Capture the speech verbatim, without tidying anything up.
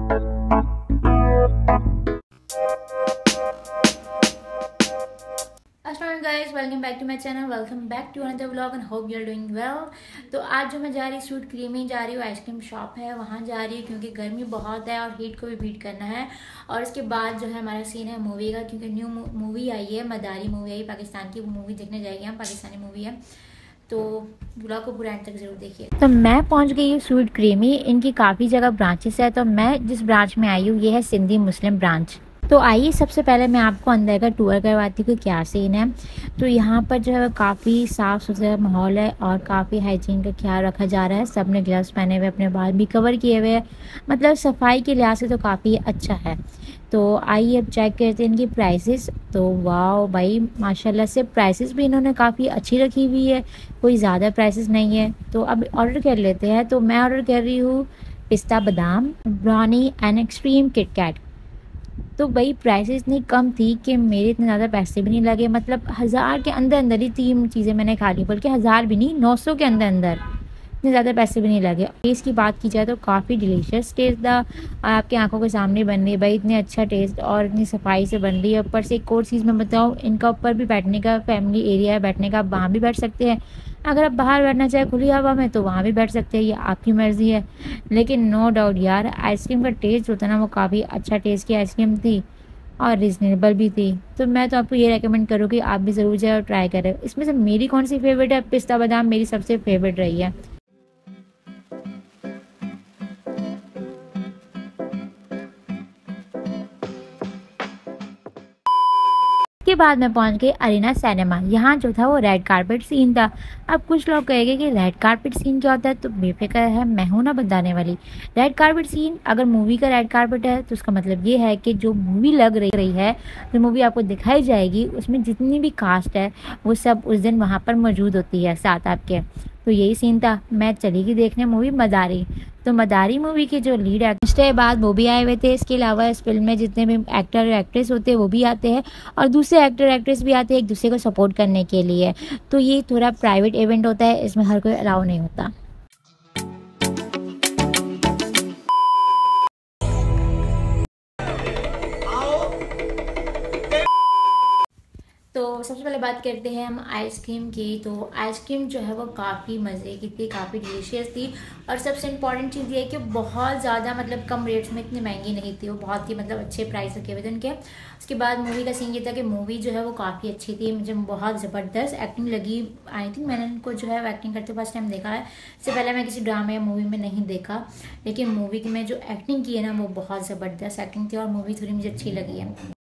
अस्सलाम guys, welcome back to my channel. Welcome back to another vlog and hope you are doing well. तो आज जो मैं जा रही सूट क्रीमी जा रही हूँ, आइसक्रीम शॉप है वहाँ जा रही हूँ क्योंकि गर्मी बहुत है और हीट को भी बीट करना है। और उसके बाद जो है हमारा सीन है मूवी का, क्योंकि न्यू मूवी आई है, मदारी मूवी आई पाकिस्तान की। वो मूवी देखने जाएगी हम, पाकिस्तानी मूवी है, तो व्लॉग को पूरा एंड तक जरूर देखिए। तो मैं पहुंच गई हूँ सूट क्रीमी। इनकी काफ़ी जगह ब्रांचेस है, तो मैं जिस ब्रांच में आई हूँ ये है सिंधी मुस्लिम ब्रांच। तो आइए सबसे पहले मैं आपको अंदर का टूर करवाती हूँ कि क्या सीन है। तो यहाँ पर जो है काफ़ी साफ़ सुथरा माहौल है और काफ़ी हाइजीन का ख्याल रखा जा रहा है। सब ने ग्लव्स पहने हुए, अपने बाल भी कवर किए हुए हैं, मतलब सफाई के लिहाज से तो काफ़ी अच्छा है। तो आइए अब चेक करते हैं इनकी प्राइसेस। तो वाह भाई माशाल्लाह से प्राइसेस भी इन्होंने काफ़ी अच्छी रखी हुई है, कोई ज़्यादा प्राइसेस नहीं है। तो अब ऑर्डर कर लेते हैं। तो मैं ऑर्डर कर रही हूँ पिस्ता बादाम ब्राउनी एंड एक्सट्रीम किटकैट। तो भाई प्राइसेस इतनी कम थी कि मेरे इतने ज़्यादा पैसे भी नहीं लगे, मतलब हज़ार के अंदर अंदर ही तीन चीज़ें मैंने खा ली, बल्कि हज़ार भी नहीं, नौ सौ के अंदर अंदर, इतने ज़्यादा पैसे भी नहीं लगे। टेस्ट की बात की जाए तो काफ़ी डिलीशियस टेस्ट था, आपकी आंखों के सामने बन रही है भाई, इतने अच्छा टेस्ट और इतनी सफाई से बन रही है। ऊपर से एक और चीज़ मैं बताऊँ, इनका ऊपर भी बैठने का फैमिली एरिया है बैठने का, आप वहाँ भी बैठ सकते हैं। अगर आप बाहर बैठना चाहे खुली हवा में तो वहाँ भी बैठ सकते हैं, ये आपकी मर्ज़ी है। लेकिन नो डाउट यार आइसक्रीम का टेस्ट होता है ना, वो काफ़ी अच्छा टेस्ट की आइसक्रीम थी और रिजनेबल भी थी। तो मैं तो आपको ये रेकमेंड करूँ कि आप भी ज़रूर जाए और ट्राई करें। इसमें से मेरी कौन सी फेवरेट है, पिस्ता बादाम मेरी सबसे फेवरेट रही है। के बाद मैं पहुंच गई अरीना सिनेमा। यहाँ जो था वो रेड कारपेट सीन था। अब कुछ लोग कहेंगे कि रेड कारपेट सीन क्या होता है, तो बेफिक्र है, मैं हूं ना बताने वाली। रेड कारपेट सीन, अगर मूवी का रेड कारपेट है तो उसका मतलब ये है कि जो मूवी लग रही है, जो मूवी आपको दिखाई जाएगी, उसमें जितनी भी कास्ट है वो सब उस दिन वहाँ पर मौजूद होती है साथ आपके। तो यही सीन था। मैं चली गई देखने मूवी मदारी। तो मदारी मूवी के जो लीड एक्टर है बाद वो भी आए हुए थे। इसके अलावा इस फिल्म में जितने भी एक्टर और एक्ट्रेस होते हैं वो भी आते हैं और दूसरे एक्टर एक्ट्रेस भी आते हैं एक दूसरे को सपोर्ट करने के लिए। तो ये थोड़ा प्राइवेट इवेंट होता है, इसमें हर कोई अलाउ नहीं होता। तो सबसे पहले बात करते हैं हम आइसक्रीम की। तो आइसक्रीम जो है वो काफ़ी मज़े की थी, काफ़ी डिलीशियस थी और सबसे इम्पॉर्टेंट चीज़ ये है कि बहुत ज़्यादा मतलब कम रेट्स में, इतनी महंगी नहीं थी वो, बहुत ही मतलब अच्छे प्राइस रखे हुए थे उनके। उसके बाद मूवी का सीन ये था कि मूवी जो है वो काफ़ी अच्छी थी, मुझे बहुत ज़बरदस्त एक्टिंग लगी। आई थिंक मैंने उनको जो है एक्टिंग करते फर्स्ट टाइम देखा है, इससे पहले मैं किसी ड्रामा या मूवी में नहीं देखा, लेकिन मूवी में जो एक्टिंग की है ना वो बहुत ज़बरदस्त एक्टिंग थी और मूवी थोड़ी मुझे अच्छी लगी है।